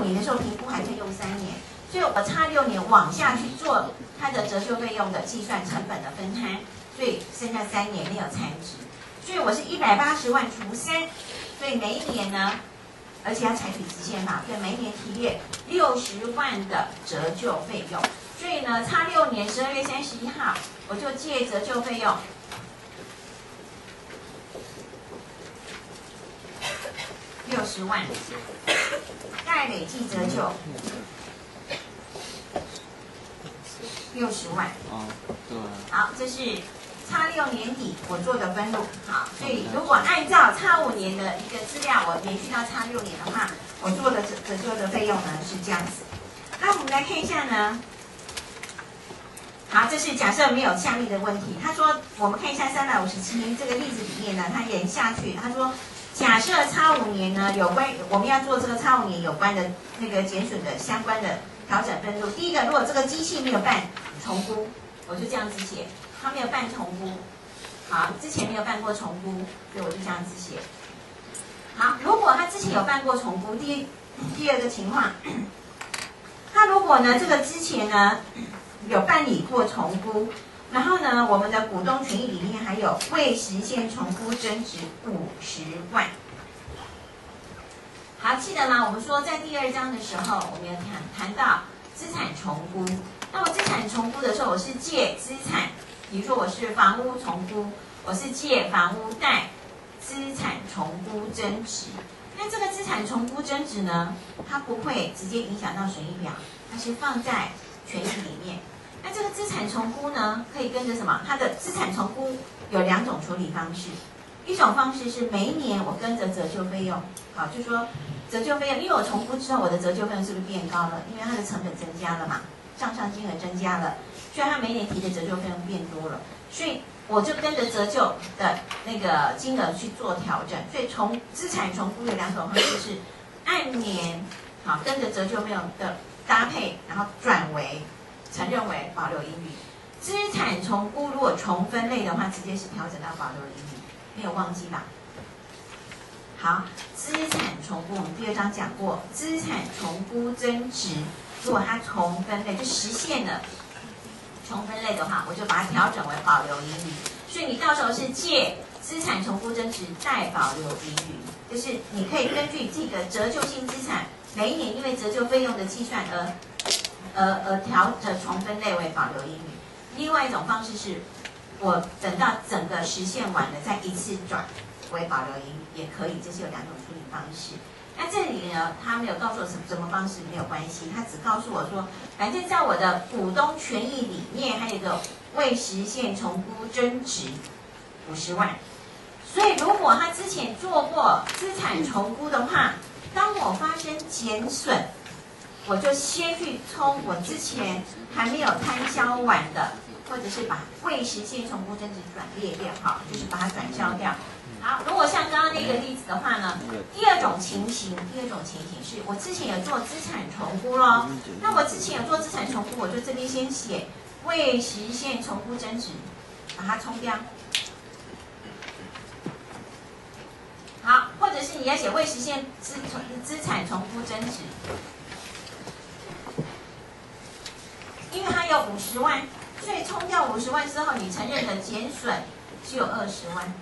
年的时候评估还可以用3年，所以我差6年往下去做它的折旧费用的计算成本的分摊，所以剩下3年没有残值，所以我是180万除3，所以每一年呢，而且要采取直线法，所以每一年提列60万的折旧费用，所以呢，差6年12月31号，我就借折旧费用。60万，再累计折旧60万。 哦，对。 好，这是差6年底我做的分录。好，所以如果按照差5年的一个资料，我延续到差6年的话，我做的折旧的费用呢是这样子。那我们来看一下呢。好，这是假设没有下列的问题。他说，我们看一下357这个例子里面呢，他延下去，他说。假设差5年呢，有关我们要做这个差5年有关的那个减损的相关的调整分录。第一个，如果这个机器没有办重估，我就这样子写，它没有办重估，好，之前没有办过重估，所以我就这样子写。好，如果他之前有办过重估，第二个情况，他如果呢这个之前呢有办理过重估。然后呢，我们的股东权益里面还有未实现重估增值50万。好，记得吗？我们说在第2章的时候，我们有谈到资产重估。那我资产重估的时候，我是借资产，比如说我是房屋重估，我是借房屋贷资产重估增值。那这个资产重估增值呢，它不会直接影响到损益表，它是放在权益里面。那这个资产重估呢，可以跟着什么？它的资产重估有2种处理方式，一种方式是每一年我跟着折旧费用，好，就说折旧费用，因为我重估之后，我的折旧费用是不是变高了？因为它的成本增加了嘛，账上金额增加了，所以它每年提的折旧费用变多了，所以我就跟着折旧的那个金额去做调整。所以资产重估有2种方式，是按年好跟着折旧费用的搭配，然后转为。承认为保留盈余，资产重估如果重分类的话，直接是调整到保留盈余，没有忘记吧？好，资产重估我们第2章讲过，资产重估增值，如果它重分类就实现了重分类的话，我就把它调整为保留盈余。所以你到时候是借资产重估增值再保留盈余，就是你可以根据这个折旧性资产，每一年因为折旧费用的计算而调整重分类为保留盈余。另外一种方式是，我等到整个实现完了再一次转为保留盈余也可以，这是有2种处理方式。那这里呢，他没有告诉我什么方式没有关系，他只告诉我说，反正在我的股东权益里面还有一个未实现重估增值50万。所以如果他之前做过资产重估的话，当我发生减损，我就先去冲我之前还没有摊销完的，或者是把未实现重估增值转列掉，好，就是把它转销掉。好，如果像刚刚那个例子的话呢，第二种情形是我之前有做资产重估咯，那我之前有做资产重估，我就这边先写未实现重估增值，把它冲掉。好，或者是你要写未实现资产重估增值。因为它有50万，所以冲掉50万之后，你承认的减损只有20万。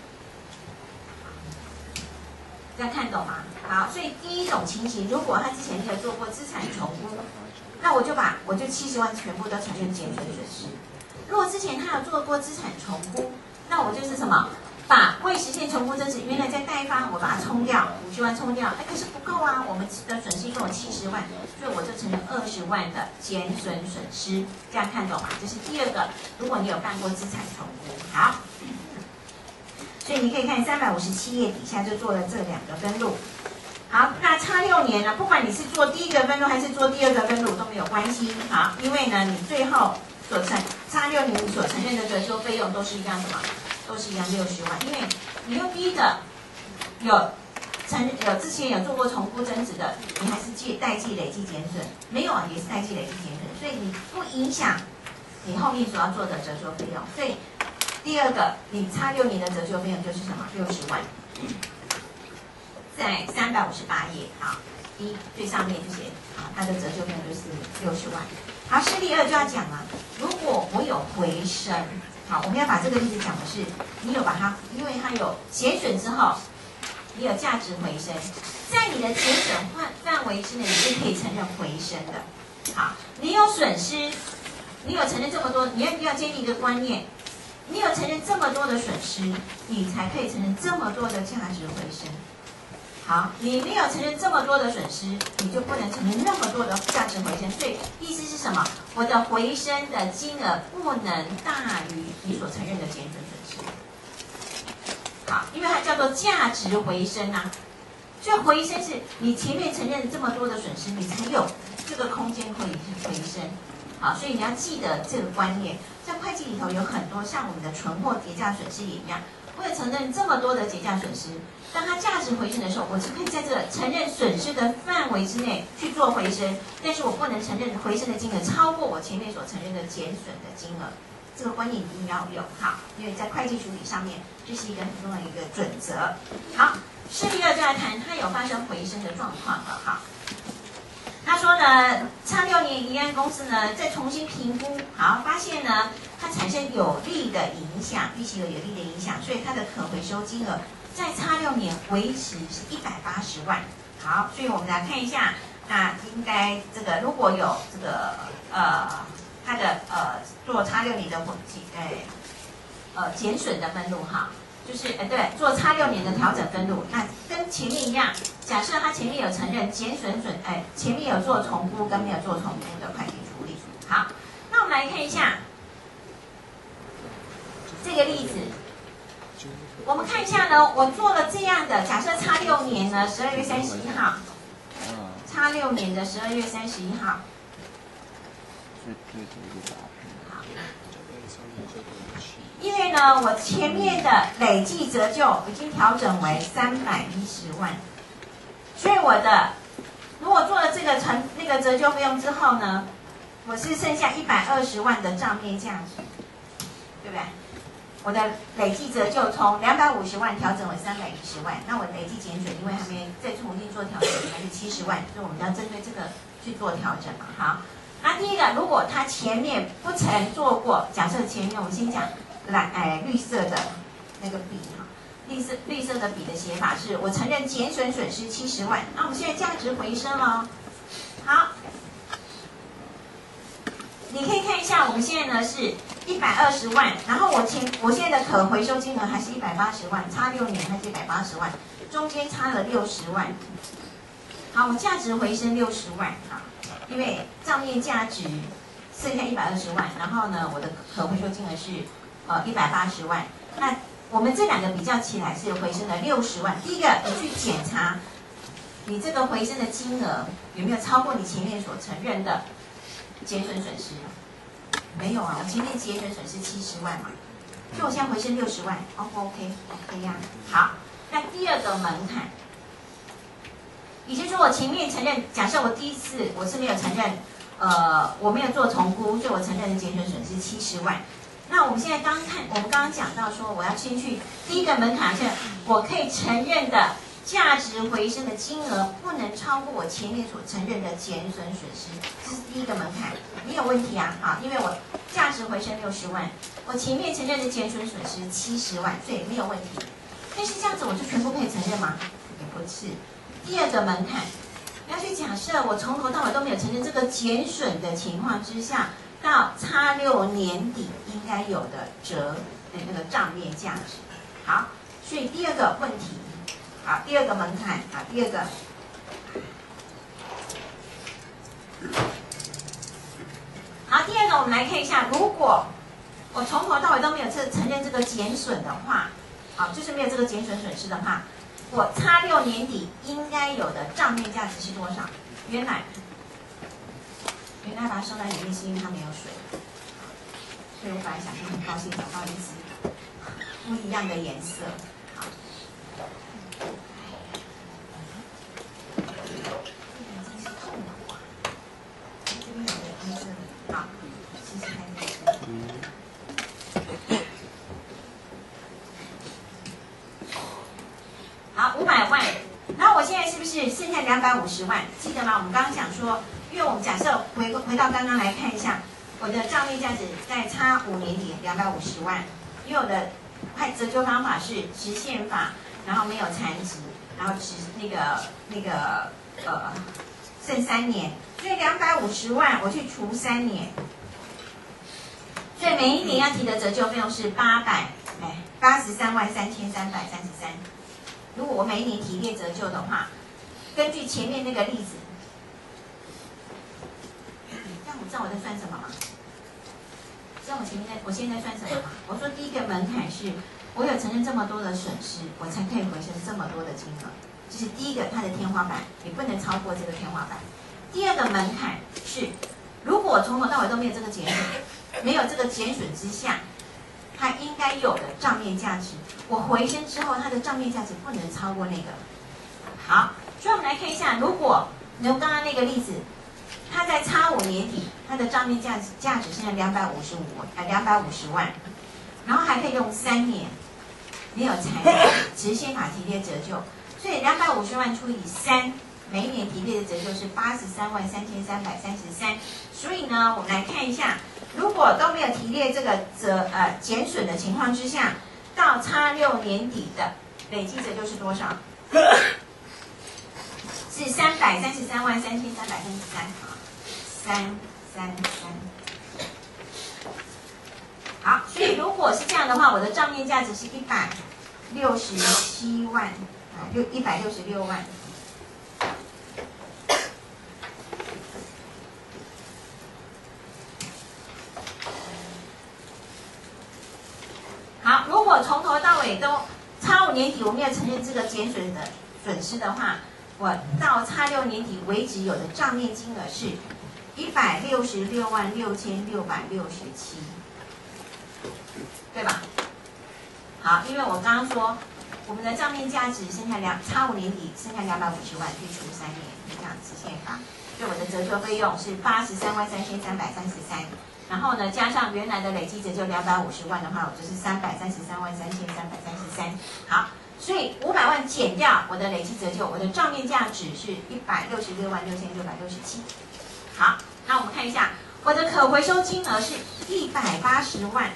这样看懂吗？好，所以第一种情形，如果他之前没有做过资产重估，那我就70万全部都承认减损损失。如果之前他有做过资产重估，那我就是什么？把未实现重估增值原来在贷方，我把它冲掉50万冲掉，可是不够啊，我们的损失一共有70万，所以我就承认20万的减损损失，这样看懂吗？这是第2个，如果你有办过资产重估，好，所以你可以看357页底下就做了这2个分录。好，那差6年呢，不管你是做第1个分录还是做第2个分录都没有关系，好，因为呢你最后差6年你所承认的折旧费用都是一样的嘛。都是一样60万，因为你用第1个有之前有做过重估增值的，你还是代记累计减损，没有也是代记累计减损，所以你不影响你后面所要做的折旧费用。所以第2个你差6年的折旧费用就是什么？60万，在358页。好， 一最上面这些啊，它的折旧费用就是60万。好，事例2就要讲了，如果我有回升，好，我们要把这个例子讲的是，你有把它，因为它有减损之后，你有价值回升，在你的减损范围之内，你是可以承认回升的。好，你有损失，你有承认这么多，你要建立一个观念，你有承认这么多的损失，你才可以承认这么多的价值回升。好，你没有承认这么多的损失，你就不能承认那么多的价值回升。所以意思是什么？我的回升的金额不能大于你所承认的减损损失。好，因为它叫做价值回升啊。所以回升是你前面承认这么多的损失，你才有这个空间可以回升。好，所以你要记得这个观念。在会计里头有很多像我们的存货跌价损失也一样，我也承认这么多的跌价损失。当它价值回升的时候，我是可以在这个承认损失的范围之内去做回升，但是我不能承认回升的金额超过我前面所承认的减损的金额。这个观念一定要有好，因为在会计处理上面，这是一个很重要的一个准则。好，事例2就来谈它有发生回升的状况了。好，他说呢，差6年一案公司呢再重新评估，好，发现呢它产生有利的影响，预期有利的影响，所以它的可回收金额在差6年维持是180万。好，所以我们来看一下，那应该这个如果有这个它的做差6年的减损的分录哈，就是对，做差6年的调整分录，那跟前面一样，假设它前面有承认减损前面有做重估跟没有做重估的会计处理。好，那我们来看一下这个例子。我们看一下呢，我做了这样的假设，差6年呢12月31号，差6年的12月31号。好，因为呢，我前面的累计折旧已经调整为310万，所以我的如果做了这个那个折旧费用之后呢，我是剩下120万的账面价值，对不对？我的累计折旧从250万调整为310万，那我累计减损，因为还没再重新做调整，还是70万，所以我们要针对这个去做调整嘛。好，那第一个，如果他前面不曾做过，假设前面我们先讲绿色的那个笔哈，绿色的笔的写法是我承认减损损失70万，那我们现在价值回升了。好，你可以看一下，我们现在呢是120万，然后我现在的可回收金额还是180万，差6年还是180万，中间差了60万。好，我价值回升60万啊，因为账面价值剩下120万，然后呢，我的可回收金额是180万。那我们这两个比较起来是回升了60万。第一个，你去检查你这个回升的金额有没有超过你前面所承认的减损损失？没有啊，我前面减损损失70万嘛，所以我现在回升60万，O 不 OK？OK 呀。好，那第二个门槛，也就是说我前面承认，假设我第一次我是没有承认，我没有做重估，所以我承认的减损损失70万。那我们现在我们刚刚讲到说，我要先去第一个门槛是，我可以承认的价值回升的金额不能超过我前面所承认的减损损失，这是第一个门槛，没有问题啊，好，因为我价值回升60万，我前面承认的减损损失70万，所以没有问题。但是这样子我就全部可以承认吗？也不是。第二个门槛，要去假设我从头到尾都没有承认这个减损的情况之下，到差6年底应该有的那个账面价值。好，所以第二个问题。好，第二个门槛，好，第二个，好，第二个我们来看一下，如果我从头到尾都没有承认这个减损的话，好，就是没有这个减损损失的话，我差6年底应该有的账面价值是多少？原来把它收在里面是因为它没有水，所以我本来想说很高兴找到一支不一样的颜色。好。好，试试看这个。好，500万。然后我现在是不是剩下 250万，记得吗？我们刚刚讲说，因为我们假设回到刚刚来看一下，我的账面价值在差5年底250万，因为我的折旧方法是直线法，然后没有残值，然后剩3年，所以250万我去除3年，所以每一年要提的折旧费用是833333。如果我每一年提列折旧的话，根据前面那个例子，这样我知道我在算什么吗？知道我现在算什么吗？我说第一个门槛是，我有承认这么多的损失，我才可以回升这么多的金额，这是第一个它的天花板，你不能超过这个天花板。第二个门槛是，如果我从头到尾都没有这个减损，没有这个减损之下，它应该有的账面价值，我回升之后，它的账面价值不能超过那个。好，所以我们来看一下，如果刚刚那个例子，它在差5年底，它的账面价值现在250万，然后还可以用3年，没有残值，直线法提列折旧，所以250万除以3，每一年提列的折旧是833333。所以呢，我们来看一下。如果都没有提列这个减损的情况之下，到差6年底的累计折旧是多少？是3333333啊，333。好，所以如果是这样的话，我的账面价值是167万啊，166万。好，如果从头到尾都差5年底我没有承认这个减损的损失的话，我到差6年底为止有的账面金额是1666667，对吧？好，因为我刚刚说我们的账面价值剩下差5年底剩下250万，去除3年，这样直线法，所以我的折旧费用是833333。然后呢，加上原来的累计折旧250万的话，我就是3333333。好，所以500万减掉我的累计折旧，我的账面价值是1666667。好，那我们看一下，我的可回收金额是180万。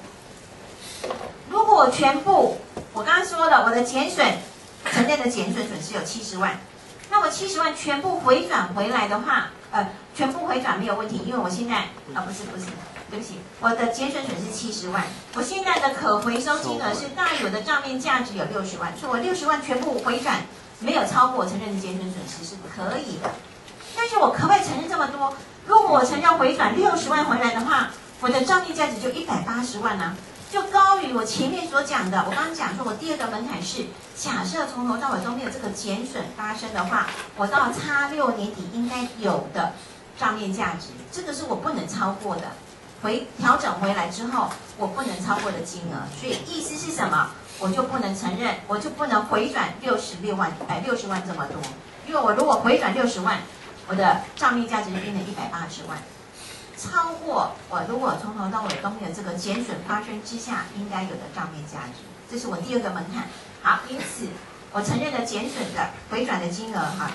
如果我全部，我刚刚说了，我的承认的减损损失有70万，那我70万全部回转回来的话，全部回转没有问题，因为我现在不是，对不起，我的减损损失70万，我现在的可回收金额是大于我的账面价值有60万，所以我60万全部回转没有超过我承认的减损损失是可以的。但是我可不可以承认这么多？如果我承认回转60万回来的话，我的账面价值就180万呢，就高于我前面所讲的。我刚刚讲说，我第二个门槛是假设从头到尾都没有这个减损发生的话，我到差6年底应该有的账面价值，这个是我不能超过的。调整回来之后，我不能超过的金额。所以意思是什么？我就不能承认，我就不能回转60万这么多，因为我如果回转60万，我的账面价值就变成180万。超过我如果从头到尾都没有这个减损发生之下应该有的账面价值，这是我第二个门槛。好，因此我承认的减损的回转的金额哈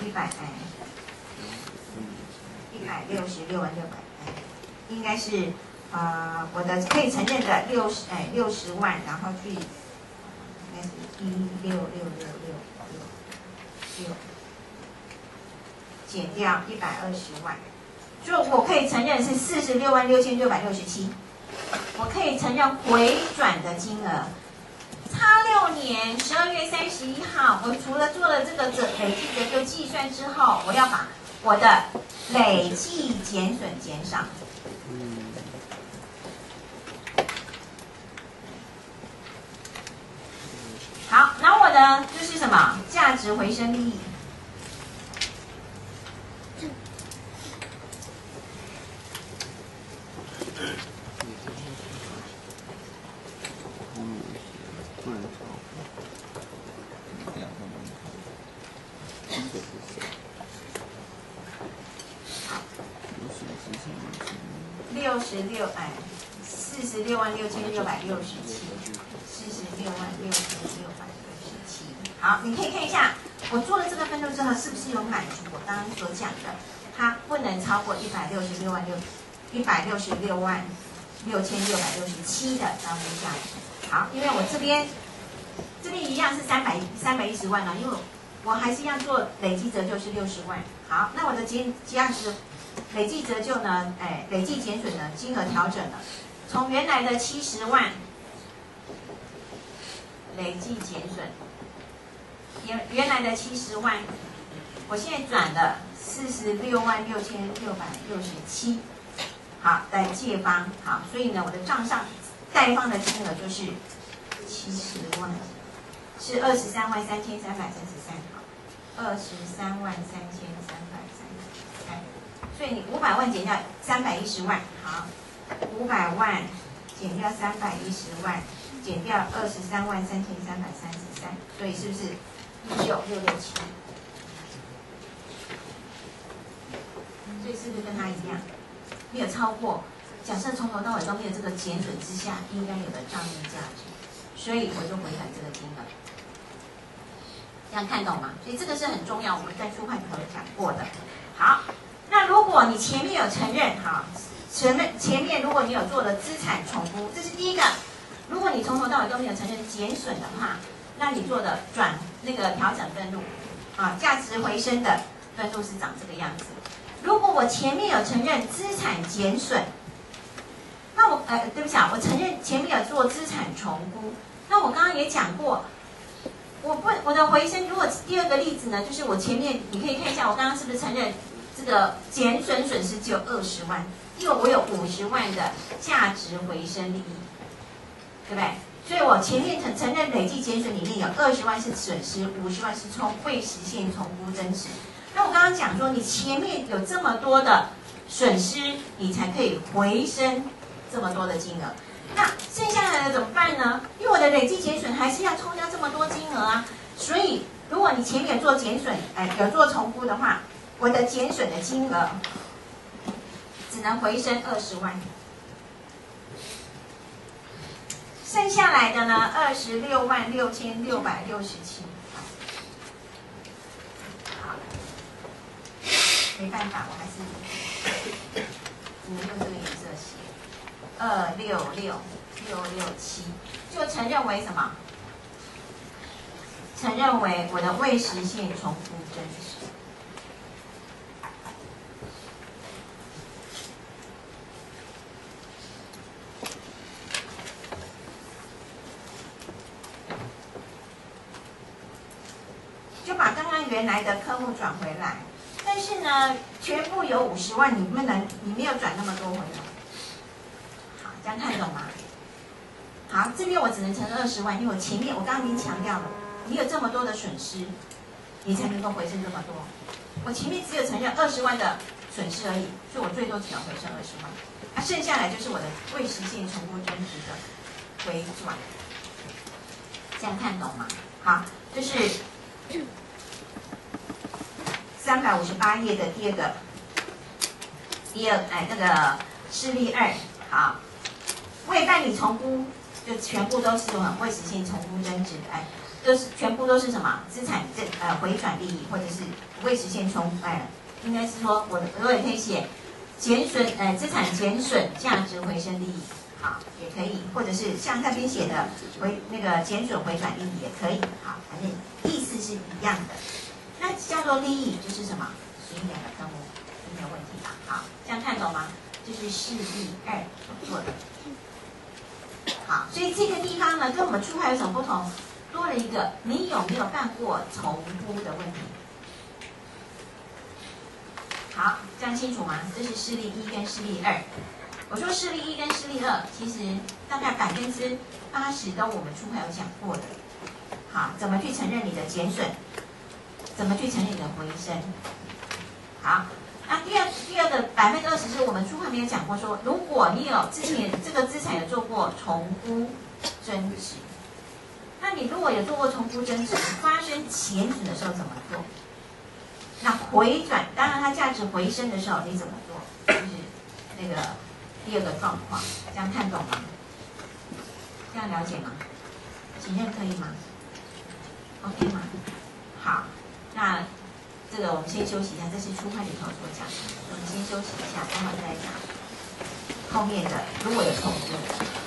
166万600，应该是我的可以承认的60万，然后去应该是16666减掉120万。就我可以承认是466667，我可以承认回转的金额。差6年12月31号，我除了做了这个累计折旧计算之后，我要把我的累计减损减少。好，然后我呢就是什么价值回升利益。46万6667，好，你可以看一下，我做了这个分入之后是不是有满足我刚刚所讲的，它不能超过166万6667的当估价值。好，因为我这边一样是310万了，因为我还是要做累计折旧是60万。好，那我的价值累计折旧呢？累计减损呢？金额调整了，从原来的70万累计减损，原来的70万，我现在转了46万6667。好，在借方。好，所以呢，我的账上贷方的金额就是70万，是23万3333。好，23万3333。所以你500万减掉310万，好，500万减掉310万，减掉23万3333，所以是不是19667？所以是不是跟他一样？没有超过，假设从头到尾都没有这个减损之下应该有的账面价值，所以我就回转这个金额。这样看懂吗？所以这个是很重要，我们在初会里头讲过的。好，那如果你前面有承认，哈，前面如果你有做了资产重估，这是第一个。如果你从头到尾都没有承认减损的话，那你做的那个调整分录，啊，价值回升的分录是长这个样子。如果我前面有承认资产减损，那对不起啊，我承认前面有做资产重估，那我刚刚也讲过，我的回升，如果第二个例子呢，就是我前面你可以看一下，我刚刚是不是承认这个减损损失只有20万，因为我有50万的价值回升利益，对不对？所以我前面承认累计减损里面有20万是损失，50万是未实现重估增值。那我刚刚讲说，你前面有这么多的损失，你才可以回升这么多的金额。那剩下来的怎么办呢？因为我的累计减损还是要抽掉这么多金额啊，所以如果你前面有做减损，有做重估的话，我的减损的金额只能回升20万，剩下来的呢26万6667。没办法，我还是只能用这个颜色写266667，就承认为什么？承认为我的未实现重复真实。就把刚刚原来的科目转回来。但是呢，全部有50万，你没有转那么多回来。好，这样看懂吗？好，这边我只能承认20万，因为我前面我刚刚已经强调了，你有这么多的损失，你才能够回升这么多。我前面只有承认20万的损失而已，所以我最多只能回升20万。那剩下来就是我的未实现重估增值的回转。这样看懂吗？好，就是358页的第二个那个示例2，好，未办理重估就全部都是未实现重估增值的，就是全部都是什么资产回转利益，或者是未实现应该是说我也可以写减损资产减损价值回升利益，好，也可以，或者是像那边写的那个减损回转利益也可以，好，反正意思是一样的。那叫做利益就是什么？随意两个科目就没有问题吧？好，这样看懂吗？这是示例2所做的。好，所以这个地方呢，跟我们初会有什么不同？多了一个，你有没有办过重估的问题？好，这样清楚吗？这是示例1跟示例2。我说示例1跟示例2，其实大概80%都我们初会有讲过的。好，怎么去承认你的减损？怎么去承认你的回升？好，那第二个20%是我们初会没有讲过说，如果你有之前这个资产有做过重估增值，那你如果有做过重估增值，发生减损的时候怎么做？那回转，当然它价值回升的时候你怎么做？就是那个第二个状况，这样看懂吗？这样了解吗？请认可以吗 ？OK 吗？好。那这个我们先休息一下，这是初会里头所讲的，我们先休息一下，待会再讲后面的如果有重复的。